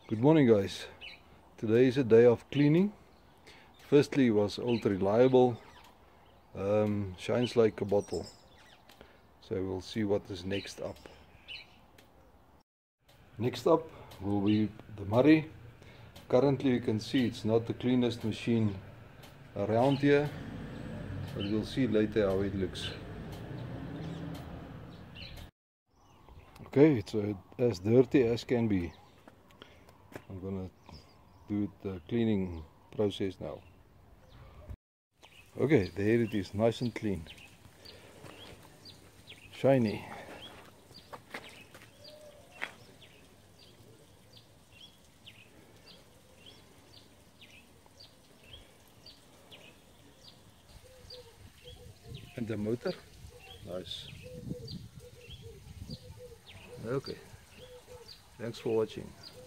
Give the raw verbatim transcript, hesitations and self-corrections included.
Good morning, guys. Today is a day of cleaning. Firstly, was ultra reliable, um, shines like a bottle. So we'll see what is next up. Next up will be the Murray. Currently you can see it's not the cleanest machine around here, but we'll see later how it looks. Okay, it's uh, as dirty as can be. I'm gonna do the cleaning process now. Okay, there it is, nice and clean, shiny. And the motor, nice. Okay, thanks for watching.